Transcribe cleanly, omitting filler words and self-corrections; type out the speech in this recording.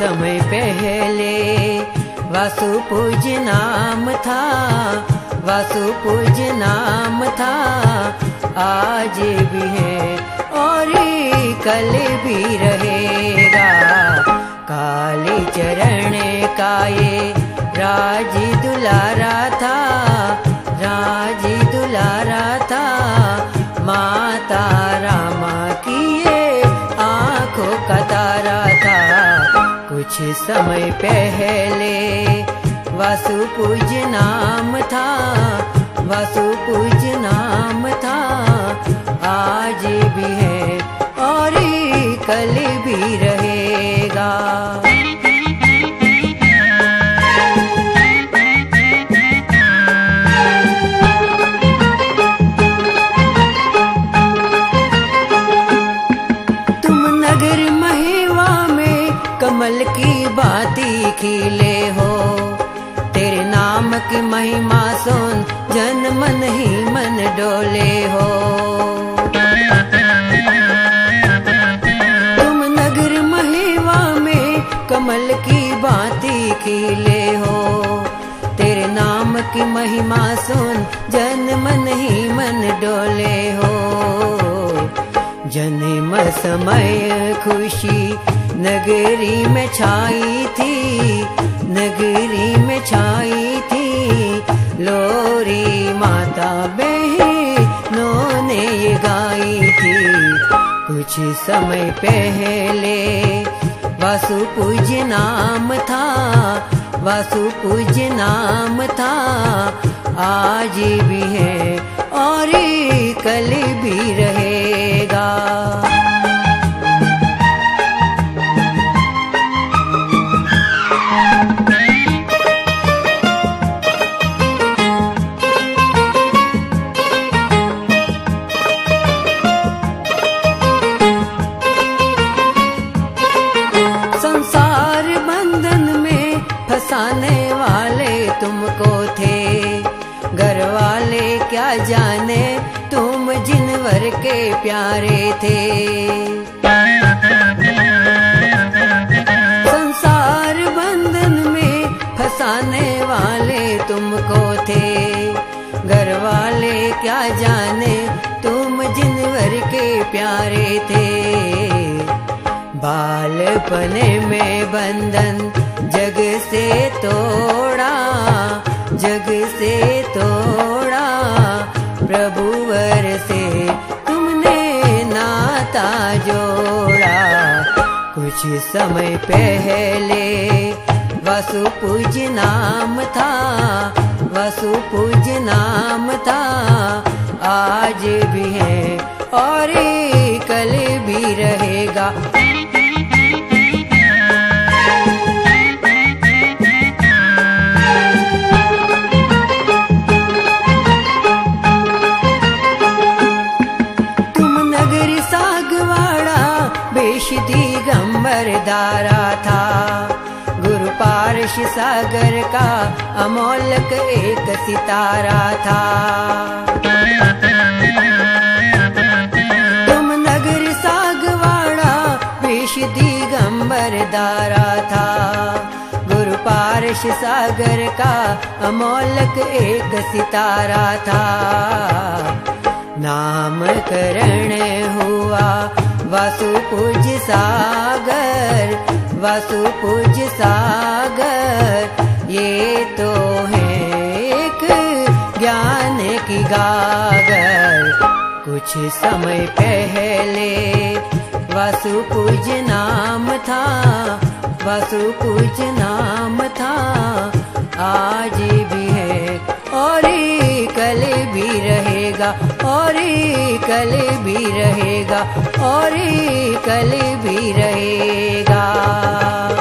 समय पहले वासु पूज्य नाम था, वासु पूज्य नाम था, आज भी है और कल भी रहेगा। काली चरण का ये राजी दुलारा था, राजी दुलारा था, माता रामा की ये आंखों का तारा था। कुछ समय पहले वासु पूज्य नाम था, वासु पूज्य नाम था, आज भी है और कल भी रहेगा। तुम नगर महेवा में कमल की बाती खिले हो, तेरे नाम की महिमा सुन जन मन ही मन डोले हो। तुम नगर महेवा में कमल की बाती खिले हो, तेरे नाम की महिमा सुन जन मन ही मन डोले हो। जन्म समय खुशी नगरी में छाई थी, नगरी में छाई थी, लोरी माता बहनों ने ये गाई थी। कुछ समय पहले वासु पूज्य नाम था, वासु पूज्य नाम था, आज भी है और कल भी रहेगा। संसार बंधन में फंसाने वाले तुमको थे, घर वाले क्या जाने तुम जिनवर के प्यारे थे। संसार बंधन में फंसाने वाले तुमको थे, घर वाले क्या जाने तुम जिनवर के प्यारे थे। बालपने में बंधन जग से तोड़ा, जग से तोड़ा, प्रभुवर से तुमने नाता जोड़ा। कुछ समय पहले वासु पूज्य नाम था, वासु पूज्य नाम था, आज भी है और कल भी रहेगा। दिगंबर दारा था, गुरु पारश सागर का अमोलक एक सितारा था। तुम नगर सागवाड़ा वेश दिगंबर दारा था, गुरु पारश सागर का अमोलक एक सितारा था। नामकरण हुआ वासु पूज्य सागर, वासु पूज्य सागर, ये तो है एक ज्ञान की गागर। कुछ समय पहले वासु पूज्य नाम था, वासु पूज्य नाम था, आज भी है और कल भी रहेगा, और कल भी रहेगा, और कल भी रहेगा।